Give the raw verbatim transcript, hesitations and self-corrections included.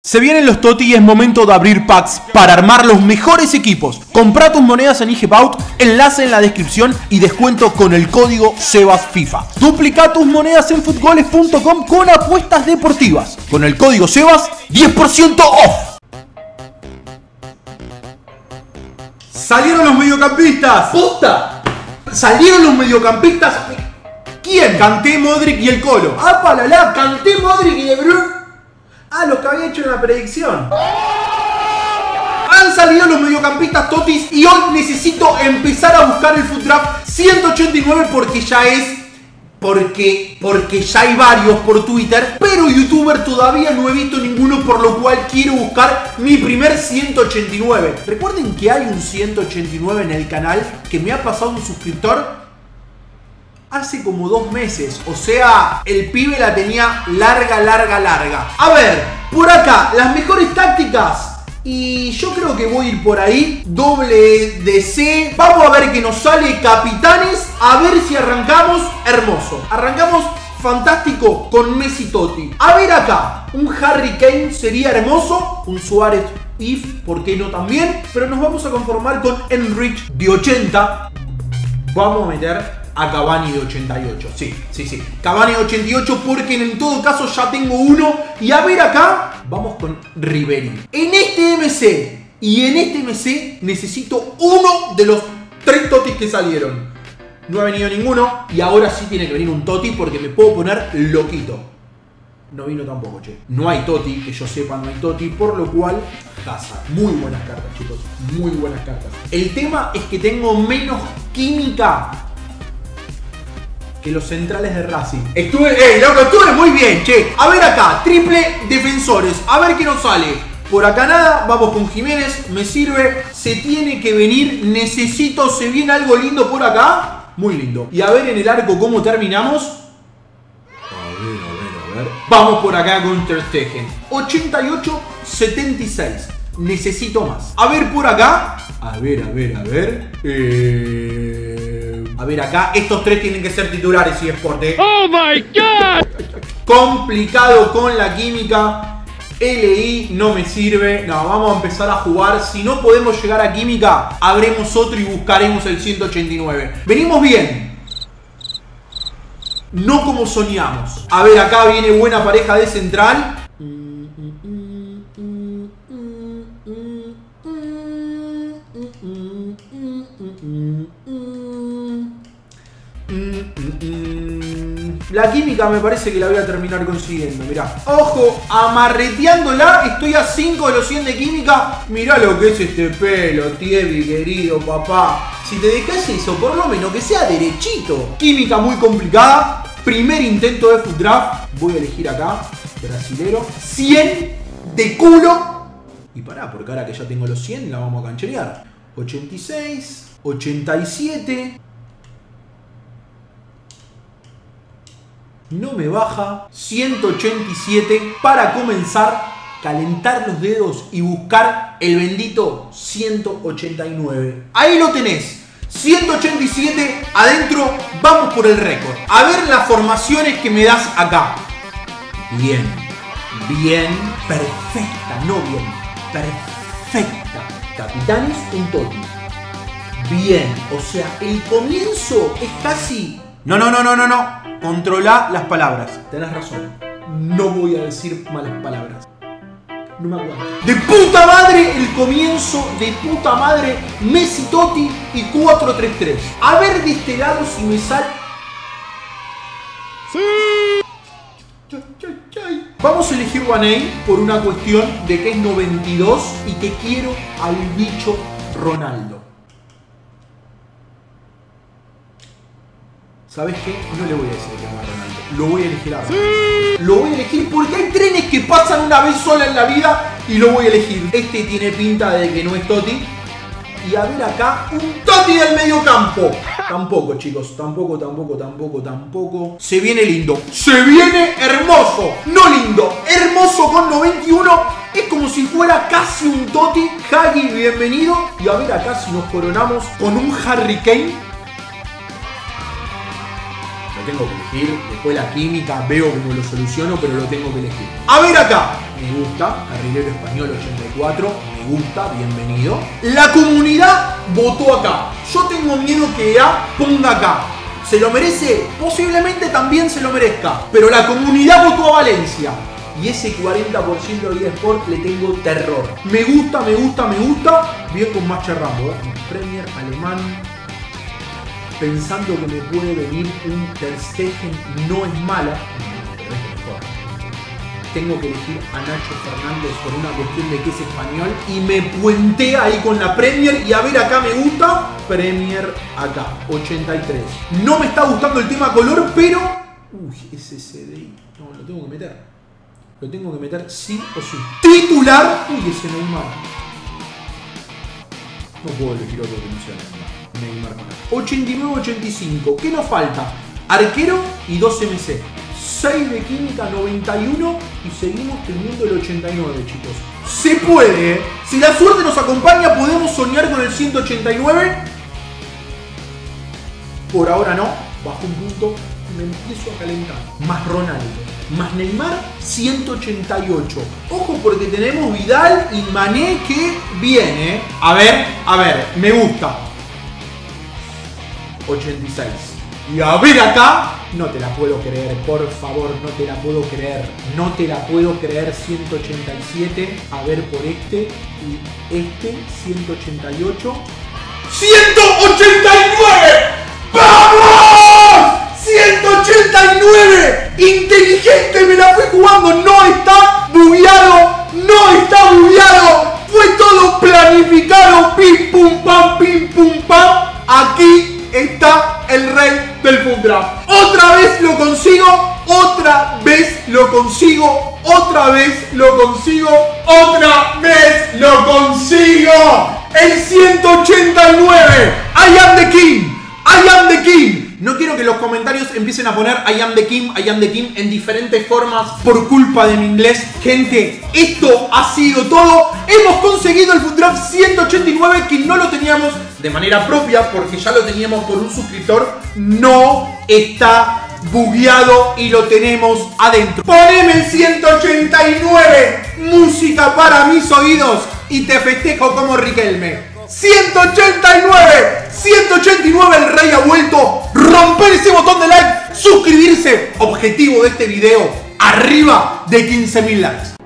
Se vienen los Toti y es momento de abrir packs para armar los mejores equipos. Compra tus monedas en IGBout, enlace en la descripción y descuento con el código SEBASFIFA. Duplica tus monedas en futgoles punto com con apuestas deportivas. Con el código SEBAS, diez por ciento off. Salieron los mediocampistas. ¡Posta! Salieron los mediocampistas. ¿Quién? Kanté, Modric y el Colo. ¡Apa la la! Kanté, Modric y De Bruyne. Ah, los que había hecho en la predicción. Han salido los mediocampistas totis y hoy necesito empezar a buscar el Foot Draft ciento ochenta y nueve porque ya es... Porque, porque ya hay varios por Twitter, pero youtuber todavía no he visto ninguno, por lo cual quiero buscar mi primer ciento ochenta y nueve. Recuerden que hay un ciento ochenta y nueve en el canal que me ha pasado un suscriptor hace como dos meses. O sea, el pibe la tenía larga, larga, larga. A ver, por acá, las mejores tácticas. Y yo creo que voy a ir por ahí. Doble D C. Vamos a ver qué nos sale. Capitanes. A ver si arrancamos. Hermoso. Arrancamos fantástico con Messi Totti. A ver acá. Un Harry Kane sería hermoso. Un Suárez If, ¿por qué no también? Pero nos vamos a conformar con Enrich de ochenta. Vamos a meter a Cavani de ochenta y ocho. Sí, sí, sí. Cavani de ochenta y ocho porque en todo caso ya tengo uno. Y a ver acá, vamos con Ribery. En este M C y en este M C necesito uno de los tres Totis que salieron. No ha venido ninguno y ahora sí tiene que venir un Toti porque me puedo poner loquito. No vino tampoco, che. No hay Toti, que yo sepa no hay Toti, por lo cual Hazard. Muy buenas cartas, chicos. Muy buenas cartas. El tema es que tengo menos química que los centrales de Racing. Estuve, eh, loco, estuve muy bien, che. A ver acá, triple defensores. A ver qué nos sale. Por acá nada, vamos con Jiménez. Me sirve, se tiene que venir. Necesito, se viene algo lindo por acá. Muy lindo. Y a ver en el arco cómo terminamos. A ver, a ver, a ver. Vamos por acá con Ter Stegen. ochenta y ocho setenta y seis. Necesito más. A ver por acá. A ver, a ver, a ver. Eh... A ver acá, estos tres tienen que ser titulares y eSport. ¡Oh my God! Complicado con la química. L I no me sirve. No, vamos a empezar a jugar. Si no podemos llegar a química, habremos otro y buscaremos el ciento ochenta y nueve. Venimos bien. No como soñamos. A ver, acá viene buena pareja de central. La química me parece que la voy a terminar consiguiendo, mirá. Ojo, amarreteándola, estoy a cinco de los cien de química. Mirá lo que es este pelo, Tievi, querido papá. Si te dejas eso, por lo menos que sea derechito. Química muy complicada. Primer intento de Foot Draft. Voy a elegir acá, brasilero. cien de culo. Y pará, porque ahora que ya tengo los cien, la vamos a cancherear. ochenta y seis, ochenta y siete... No me baja. ciento ochenta y siete para comenzar, calentar los dedos y buscar el bendito ciento ochenta y nueve. Ahí lo tenés. ciento ochenta y siete adentro. Vamos por el récord. A ver las formaciones que me das acá. Bien. Bien. Perfecta. No bien. Perfecta. Capitanes, un Toti. Bien. O sea, el comienzo es casi... No, no, no, no, no, no. Controla las palabras. Tenés razón. No voy a decir malas palabras. No me aguanto. De puta madre el comienzo. De puta madre Messi Totti y cuatro tres tres. A ver de este lado si me sale. Sí. Vamos a elegir Waney por una cuestión de que es noventa y dos y que quiero al bicho Ronaldo. ¿Sabes qué? No le voy a decir que va a Ronaldo. Lo voy a elegir ahora. ¡Sí! Lo voy a elegir porque hay trenes que pasan una vez sola en la vida y lo voy a elegir. Este tiene pinta de que no es Toti. Y a ver acá, un Toti del medio campo. Tampoco, chicos. Tampoco, tampoco, tampoco, tampoco. Se viene lindo. Se viene hermoso. No lindo. Hermoso con noventa y uno. Es como si fuera casi un Toti. Hagi, bienvenido. Y a ver acá si nos coronamos con un Harry Kane. tengo que elegir. Después la química, veo cómo lo soluciono, pero lo tengo que elegir. A ver acá. Me gusta. Carrilero Español ochenta y cuatro. Me gusta. Bienvenido. La comunidad votó acá. Yo tengo miedo que E A ponga acá. ¿Se lo merece? Posiblemente también se lo merezca. Pero la comunidad votó a Valencia. Y ese cuarenta por ciento de eSport le tengo terror. Me gusta, me gusta, me gusta. Bien con Match Rambo, ¿eh? Premier alemán. Pensando que me puede venir un Ter Stegen, no es mala. Pero es mejor. Tengo que elegir a Nacho Fernández por una cuestión de que es español. Y me puentea ahí con la Premier. Y a ver, acá me gusta. Premier acá, ochenta y tres. No me está gustando el tema color, pero... Uy, ese C D I. No, lo tengo que meter. Lo tengo que meter sí o sí. Titular. Uy, ese Neymar. No puedo elegir otro que no sea Neymar. Neymar. ochenta y nueve ochenta y cinco. ¿Qué nos falta? Arquero y dos M C. seis de química, noventa y uno. Y seguimos teniendo el ochenta y nueve, chicos. Se puede, ¿eh? Si la suerte nos acompaña, podemos soñar con el ciento ochenta y nueve. Por ahora no. Bajo un punto. Me empiezo a calentar. Más Ronaldo. Más Neymar, ciento ochenta y ocho. Ojo porque tenemos Vidal y Mané que viene. ¿eh? A ver, a ver, me gusta. ochenta y seis. Y a ver acá. No te la puedo creer, por favor, no te la puedo creer. No te la puedo creer, ciento ochenta y siete. A ver por este. Y este, ciento ochenta y ocho. ¡ciento ochenta y nueve! ¡Vamos! ¡ciento ochenta y nueve! ¡Inteligente! Me la fui jugando. No está bugueado. No está bugueado. Fue todo planificado. Pim, pum, pam, pim, pum, pam. Aquí está el rey del Food Draft. Otra vez lo consigo. Otra vez lo consigo. Otra vez lo consigo. Otra vez lo consigo. El ciento ochenta y nueve. I am the king. I am the king. No quiero que los comentarios empiecen a poner I am the king, I am the king en diferentes formas por culpa de mi inglés. Gente, esto ha sido todo. Hemos conseguido el Food Draft ciento ochenta y nueve que no lo teníamos de manera propia porque ya lo teníamos por un suscriptor. No está bugueado y lo tenemos adentro. Poneme el ciento ochenta y nueve, música para mis oídos y te festejo como Riquelme. ciento ochenta y nueve, ciento ochenta y nueve, el rey ha vuelto. Romper ese botón de like, suscribirse. Objetivo de este video, arriba de quince mil likes.